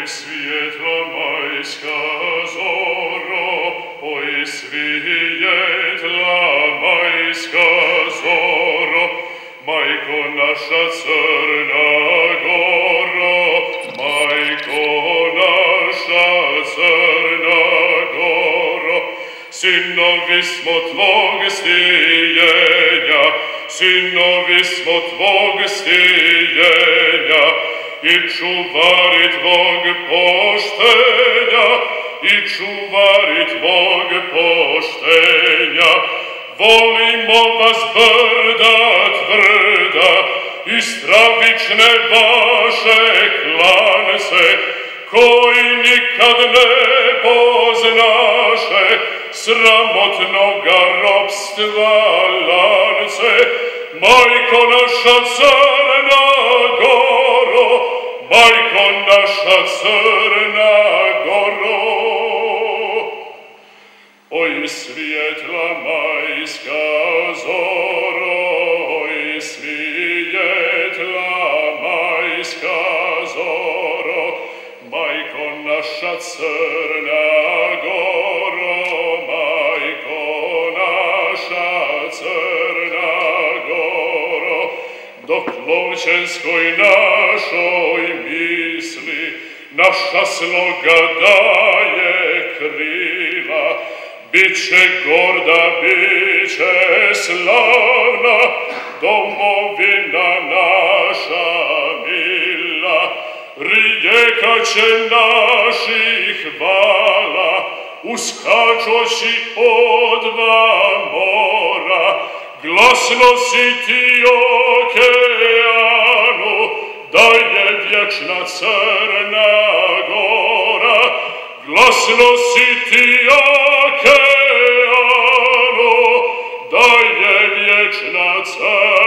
Svijetla majska zoro, oj svijetla majska zoro, majko naša Crna Goro, majko naša Crna Goro, sinovi smo tvog stijenja, sinovi smo tvog stijenja, i čuvari tvog poštenja, i čuvari tvog poštenja. Volimo vas brda tvrda i stravične vaše klance, koji nikad ne poznaše sramotnoga robstva lance. Majko naša Crna Goro, majko naša Crna Goro, oj svijetla majska zoro, oj svijetla majska zoro, majko naša Crna Goro, majko naša Crna Goro, dok lovčenskoj našoj misli naša sloga daje krila, biće gorda, biće slavna domovina naša mila. Rijeka će naših vala, uskačoći od dva mora, glasno siti okeanu, da je vječna Crna Gora. Glasno siti okeanu, da je vječna Crna Gora.